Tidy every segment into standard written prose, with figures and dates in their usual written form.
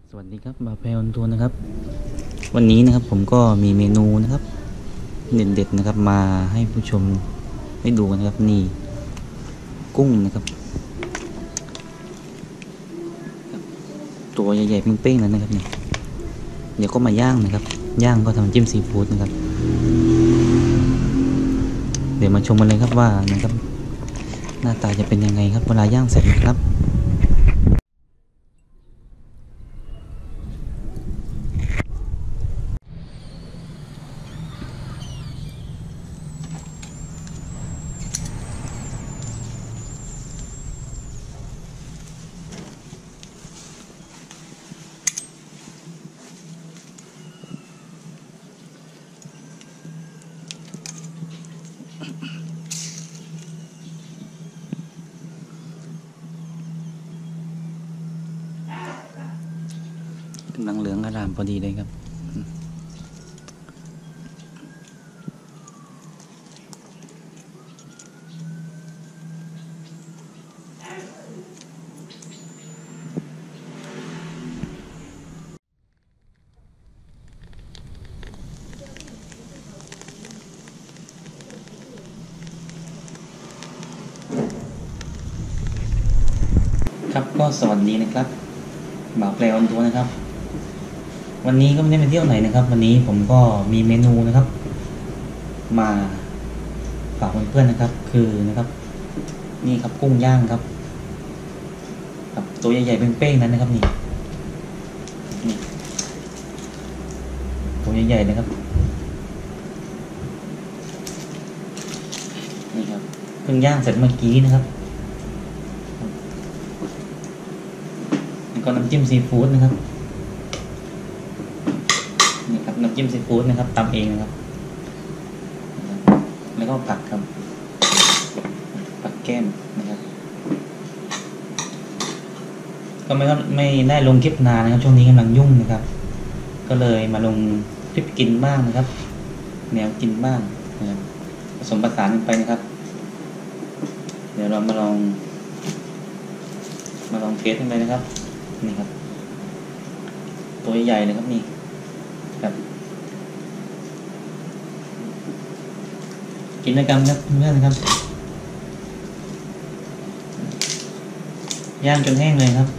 สวัสดีครับบาแพลทัวร์นะครับวันนี้นะครับผมก็มีเมนูนะครับเด็ดๆนะครับมาให้ผู้ชมได้ดูกันนะครับนี่กุ้งนะครับตัวใหญ่ๆเป้งๆแล้วนะครับนี่เดี๋ยวก็มาย่างนะครับย่างก็ทำจิ้มซีฟู้ดนะครับเดี๋ยวมาชมกันเลยครับว่านะครับหน้าตาจะเป็นยังไงครับเวลาย่างเสร็จนะครับกำลังเหลืองอร่ามพอดีเลยครับครับก็สวัสดีนะครับบ่าวแปลออนทัวร์นะครับวันนี้ก็ไม่ได้ไปเที่ยวไหนนะครับวันนี้ผมก็มีเมนูนะครับมาฝากเพื่อนๆนะครับคือนะครับนี่ครับกุ้งย่างครับครับตัวใหญ่ๆเป้งๆนั้นนะครับนี่ตัวใหญ่ๆนะครับนี่ครับเพิ่งย่างเสร็จเมื่อกี้นะครับแล้วก็น้ำจิ้มซีฟู้ดนะครับนี่ครับน้ำจิ้มซีฟู้ดนะครับตำเองนะครับแล้วก็ผักครับผักแก้มนะครับก็ไม่ได้ลงคลิปนานนะครับช่วงนี้กำลังยุ่งนะครับก็เลยมาลงคลิปกินบ้างนะครับแนวกินบ้างนะครับผสมผสานกันไปนะครับเดี๋ยวเรามาลองเทสกันเลยนะครับนี่ครับตัวใหญ่เลยครับนี่ครับกินด้วยกันครับเพื่อนๆครับย่างจนแห้งเลยครับ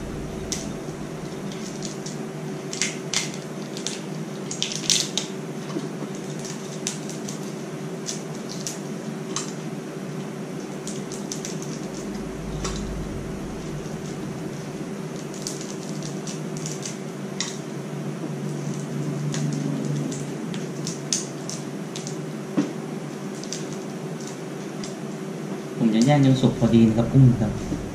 ผมจะย่างจนสุกพอดีนะครับกุ้งครับ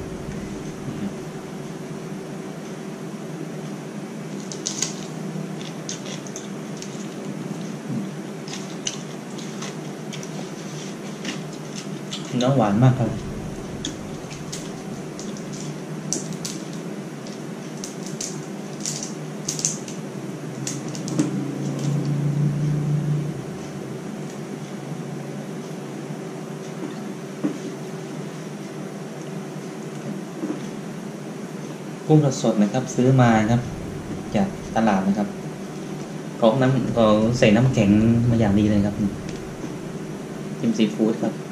เนื้อหวานมากครับกุ้งสดๆนะครับซื้อมาครับจากตลาดนะครับเขาใส่น้ำแข็งมาอย่างดีเลยครับจิ้มซีฟู้ดครับ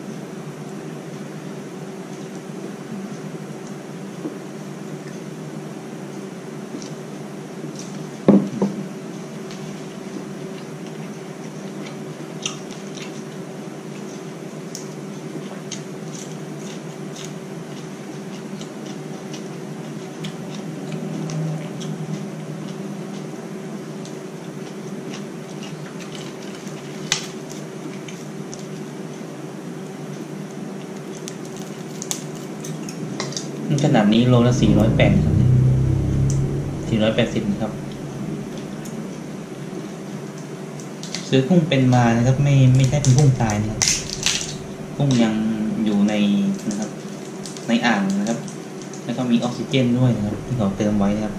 ขนาดนี้โลละ480ครับ480นะครับซื้อกุ้งเป็นมานะครับไม่ใช่เป็นกุ้งตายนะครับกุ้งยังอยู่ในนะครับในอ่างนะครับแล้วก็มีออกซิเจนด้วยนะครับที่เขาเติมไว้นะครับ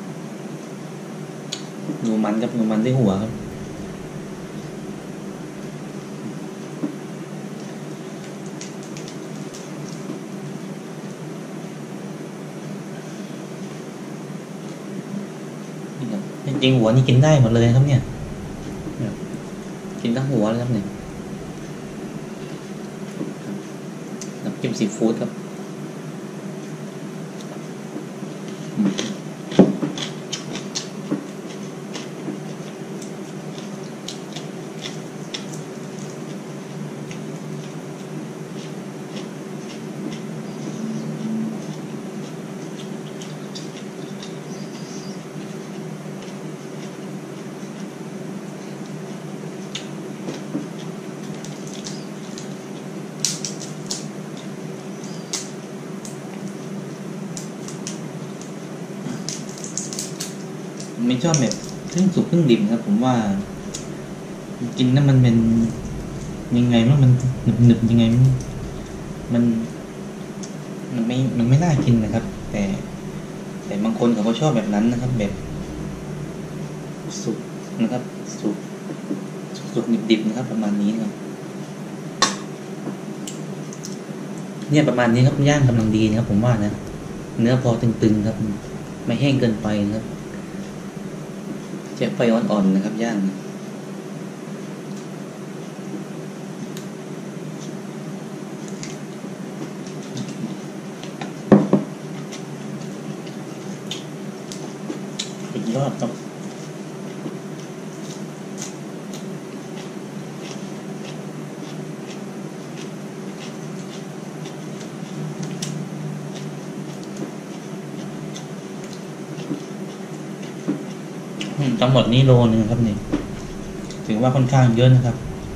หนูมันกับหนูมันได้หัวครับจริงหัวนี่กินได้หมดเลยครับเนี่ยกินทั้งหัวเลยครับเนี่ยน้ำจิ้มซีฟู้ดครับไม่ชอบแบบครึ่งสุกครึ่งดิบครับผมว่ากินนั้นมันเป็นยังไงมันหนึบยังไงมันมันไม่น่ากินนะครับแต่บางคนเขาก็ชอบแบบนั้นนะครับแบบสุกนะครับสุกดิบนะครับประมาณนี้นะครับเนี่ยประมาณนี้ครับย่างกำลังดีนะครับผมว่านะเนื้อพอตึงๆครับไม่แห้งเกินไปนะครับใช้ไฟอ่อนๆนะครับย่างสุดยอดครับทั้งหมดนี้โลนึงครับนี่ถือว่าค่อนข้างเยอะนะครับ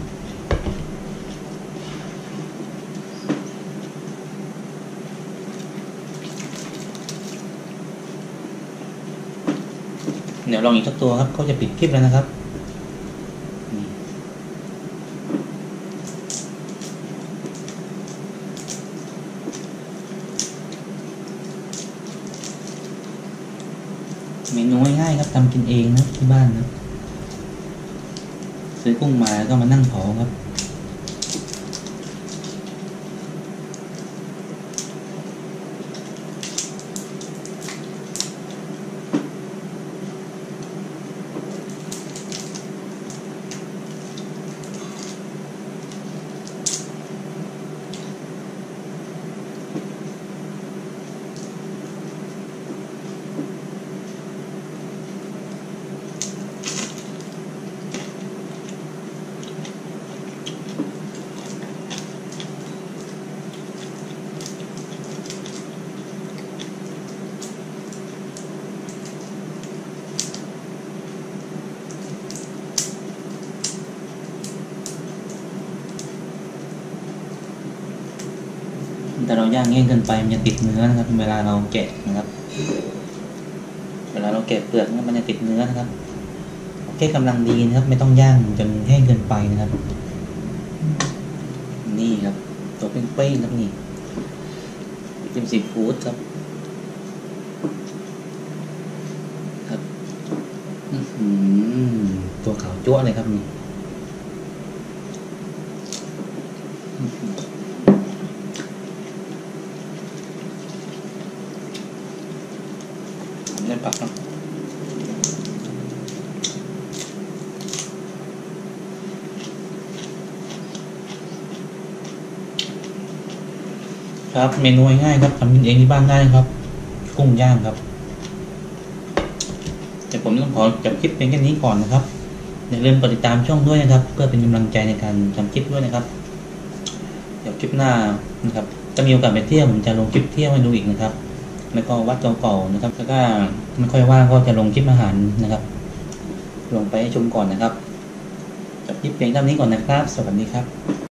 เดี๋ยวลองอีกสักตัวครับก็จะปิดคลิปแล้วนะครับเมนูง่ายๆครับทำกินเองนะที่บ้านนะซื้อกุ้งมาแล้วก็มานั่งเผาครับแต่เราย่างเงี้ยเกินไปมันจะติดเนื้อนะครับเวลาเราแกะนะครับเวลาเราแกะเปลือกมันจะติดเนื้อนะครับแค่กำลังดีนะครับไม่ต้องย่างจนแห้งเกินไปนะครับนี่ครับตัวเป้งๆครับนี่จิ้มซีฟู้ดครับครับตัวขาวจั๊วเลยครับนี่ได้ปักครับครับเมนูง่ายๆครับทำกินเองที่บ้านได้ครับกุ้งย่างครับแต่ผมต้องขอจบคลิปเพียงแค่นี้ก่อนนะครับอย่าลืมกดติดตามช่องด้วยนะครับเพื่อเป็นกำลังใจในการทำคลิปด้วยนะครับเดี๋ยวคลิปหน้านะครับถ้ามีโอกาสไปเที่ยวผมจะลงคลิปเที่ยวให้ดูอีกนะครับแล้วก็วัดเก่าๆนะครับแล้วก็ไม่ค่อยว่างก็จะลงคลิปอาหารนะครับลงไปให้ชมก่อนนะครับจบคลิปเพียงเท่านี้ก่อนนะครับสวัสดีครับ